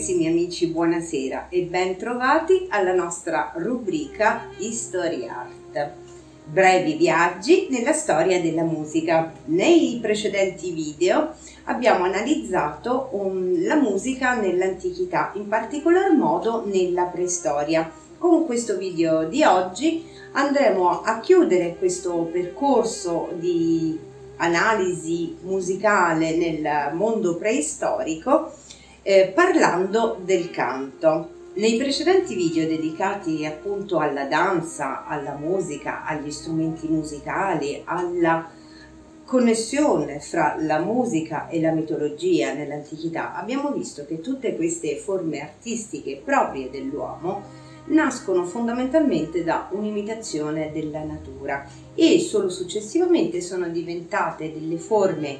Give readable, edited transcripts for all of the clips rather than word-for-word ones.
Carissimi amici, buonasera e ben trovati alla nostra rubrica History Art. Brevi viaggi nella storia della musica. Nei precedenti video abbiamo analizzato la musica nell'antichità, in particolar modo nella preistoria. Con questo video di oggi andremo a chiudere questo percorso di analisi musicale nel mondo preistorico parlando del canto. Nei precedenti video dedicati appunto alla danza, alla musica, agli strumenti musicali, alla connessione fra la musica e la mitologia nell'antichità, abbiamo visto che tutte queste forme artistiche proprie dell'uomo nascono fondamentalmente da un'imitazione della natura e solo successivamente sono diventate delle forme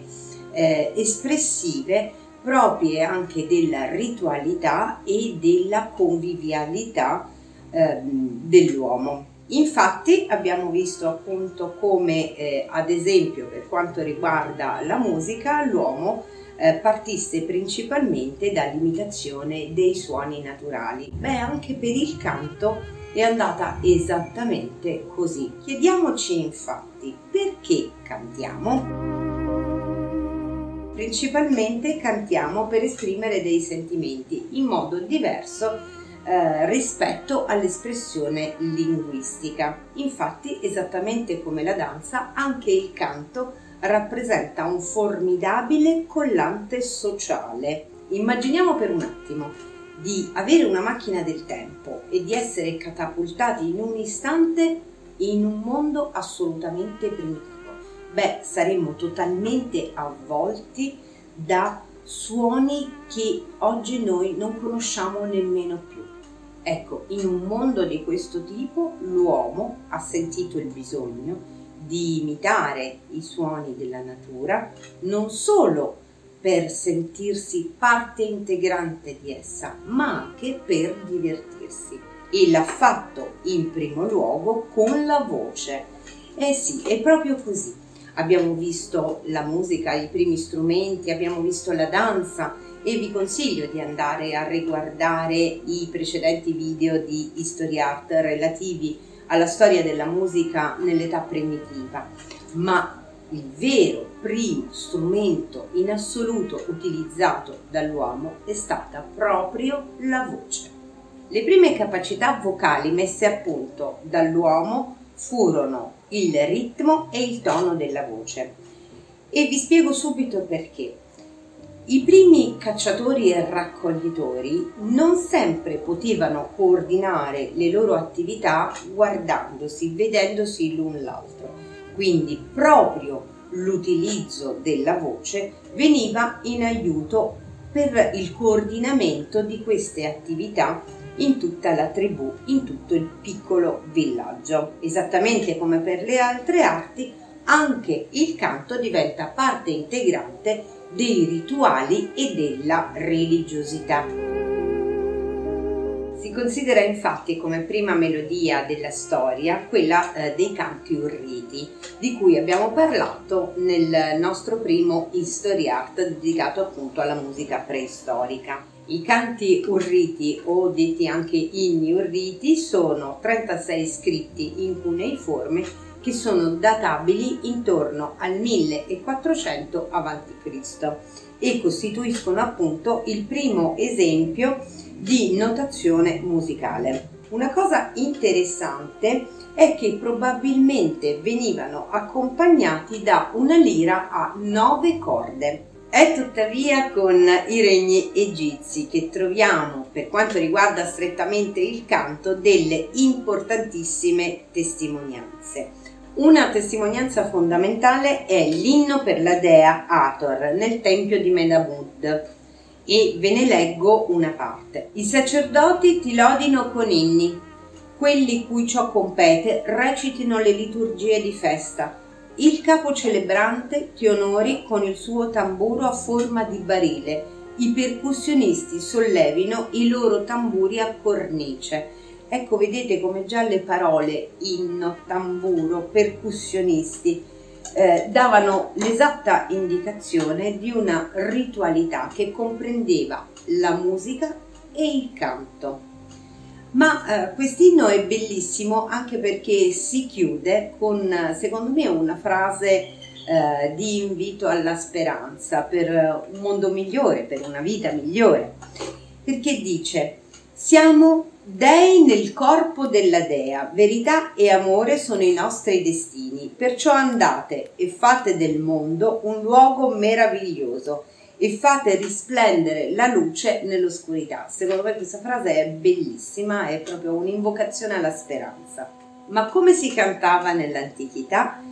espressive proprie anche della ritualità e della convivialità dell'uomo. Infatti abbiamo visto appunto come ad esempio per quanto riguarda la musica l'uomo partisse principalmente dall'imitazione dei suoni naturali. Anche per il canto è andata esattamente così. Chiediamoci infatti perché cantiamo? Principalmente cantiamo per esprimere dei sentimenti in modo diverso rispetto all'espressione linguistica. Infatti, esattamente come la danza, anche il canto rappresenta un formidabile collante sociale. Immaginiamo per un attimo di avere una macchina del tempo e di essere catapultati in un istante in un mondo assolutamente primitivo. Saremmo totalmente avvolti da suoni che oggi noi non conosciamo nemmeno più. Ecco, in un mondo di questo tipo l'uomo ha sentito il bisogno di imitare i suoni della natura, non solo per sentirsi parte integrante di essa, ma anche per divertirsi. E l'ha fatto in primo luogo con la voce. Sì, è proprio così. Abbiamo visto la musica, i primi strumenti, abbiamo visto la danza e vi consiglio di andare a riguardare i precedenti video di History Art relativi alla storia della musica nell'età primitiva. Ma il vero primo strumento in assoluto utilizzato dall'uomo è stata proprio la voce. Le prime capacità vocali messe a punto dall'uomo furono il ritmo e il tono della voce. E vi spiego subito perché. I primi cacciatori e raccoglitori non sempre potevano coordinare le loro attività guardandosi, vedendosi l'un l'altro. Quindi proprio l'utilizzo della voce veniva in aiuto per il coordinamento di queste attività in tutta la tribù, in tutto il piccolo villaggio. Esattamente come per le altre arti, anche il canto diventa parte integrante dei rituali e della religiosità. Si considera infatti come prima melodia della storia quella dei canti urriti, di cui abbiamo parlato nel nostro primo History Art dedicato appunto alla musica preistorica. I canti urriti, o detti anche inni urriti, sono 36 scritti in cuneiforme che sono databili intorno al 1400 a.C. e costituiscono appunto il primo esempio di notazione musicale. Una cosa interessante è che probabilmente venivano accompagnati da una lira a 9 corde. È tuttavia con i regni egizi che troviamo, per quanto riguarda strettamente il canto, delle importantissime testimonianze. Una testimonianza fondamentale è l'inno per la dea Hathor nel tempio di Medamud, e ve ne leggo una parte. I sacerdoti ti lodino con inni, quelli cui ciò compete recitino le liturgie di festa. Il capo celebrante ti onori con il suo tamburo a forma di barile, i percussionisti sollevino i loro tamburi a cornice. Ecco, vedete come già le parole inno, tamburo, percussionisti davano l'esatta indicazione di una ritualità che comprendeva la musica e il canto. Ma quest'inno è bellissimo anche perché si chiude con, secondo me, una frase di invito alla speranza per un mondo migliore, per una vita migliore, perché dice: siamo dei nel corpo della Dea, verità e amore sono i nostri destini, perciò andate e fate del mondo un luogo meraviglioso e fate risplendere la luce nell'oscurità. Secondo me questa frase è bellissima, è proprio un'invocazione alla speranza. Ma come si cantava nell'antichità?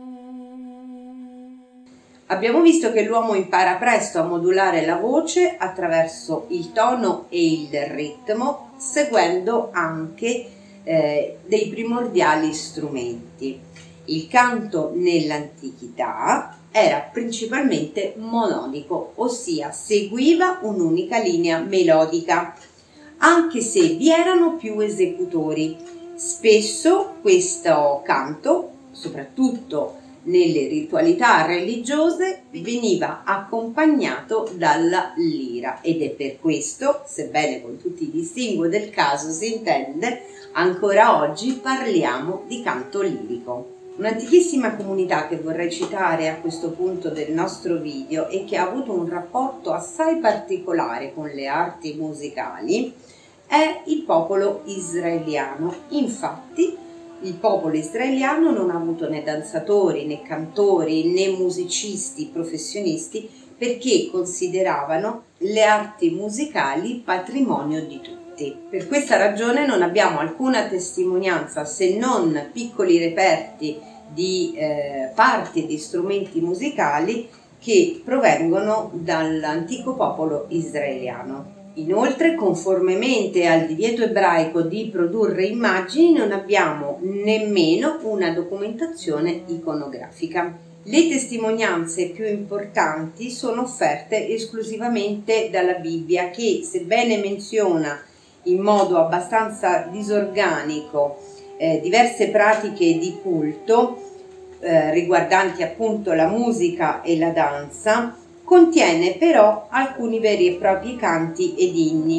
Abbiamo visto che l'uomo impara presto a modulare la voce attraverso il tono e il ritmo, seguendo anche dei primordiali strumenti. Il canto nell'antichità era principalmente monodico, ossia seguiva un'unica linea melodica, anche se vi erano più esecutori. Spesso questo canto, soprattutto nelle ritualità religiose, veniva accompagnato dalla lira, ed è per questo, sebbene con tutti i distinguo del caso si intende, ancora oggi parliamo di canto lirico. Un'antichissima comunità che vorrei citare a questo punto del nostro video e che ha avuto un rapporto assai particolare con le arti musicali è il popolo israeliano. Infatti il popolo israeliano non ha avuto né danzatori, né cantori, né musicisti professionisti, perché consideravano le arti musicali patrimonio di tutti. Per questa ragione non abbiamo alcuna testimonianza, se non piccoli reperti di parti di strumenti musicali che provengono dall'antico popolo israeliano. Inoltre, conformemente al divieto ebraico di produrre immagini, non abbiamo nemmeno una documentazione iconografica. Le testimonianze più importanti sono offerte esclusivamente dalla Bibbia, che, sebbene menziona in modo abbastanza disorganico diverse pratiche di culto riguardanti appunto la musica e la danza, contiene però alcuni veri e propri canti ed inni.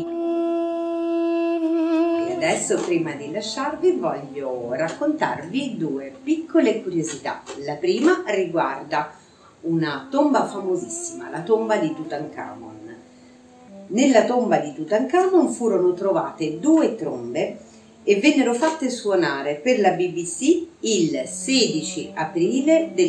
E adesso, prima di lasciarvi, voglio raccontarvi due piccole curiosità. La prima riguarda una tomba famosissima, la tomba di Tutankhamon. Nella tomba di Tutankhamon furono trovate due trombe e vennero fatte suonare per la BBC il 16 aprile del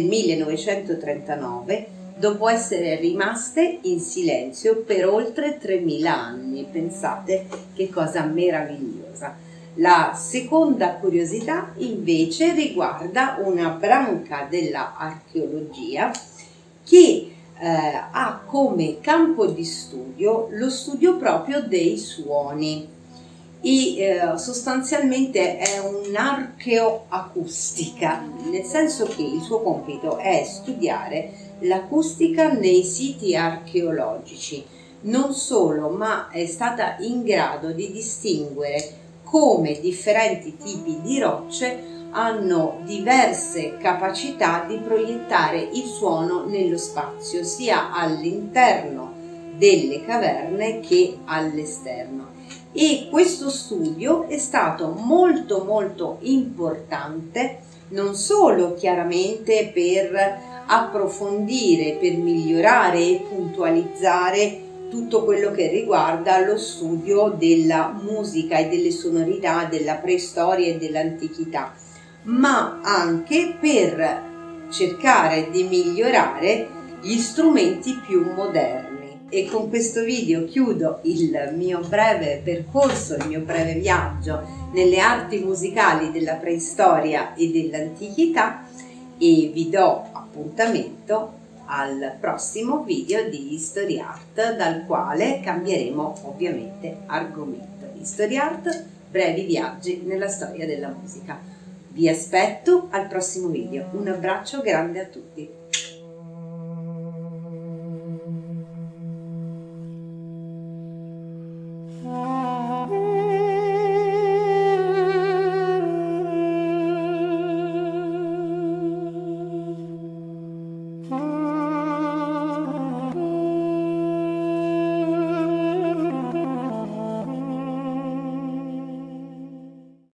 1939, dopo essere rimaste in silenzio per oltre 3000 anni. Pensate che cosa meravigliosa. La seconda curiosità invece riguarda una branca della archeologia che ha come campo di studio lo studio proprio dei suoni e sostanzialmente è un'archeoacustica, nel senso che il suo compito è studiare l'acustica nei siti archeologici. Non solo, ma è stata in grado di distinguere come differenti tipi di rocce hanno diverse capacità di proiettare il suono nello spazio, sia all'interno delle caverne che all'esterno. E questo studio è stato molto importante, non solo chiaramente per approfondire, per migliorare e puntualizzare tutto quello che riguarda lo studio della musica e delle sonorità della preistoria e dell'antichità, ma anche per cercare di migliorare gli strumenti più moderni. E con questo video chiudo il mio breve percorso, il mio breve viaggio nelle arti musicali della preistoria e dell'antichità e vi do appuntamento al prossimo video di History Art, dal quale cambieremo ovviamente argomento. History Art, brevi viaggi nella storia della musica. Vi aspetto al prossimo video. Un abbraccio grande a tutti.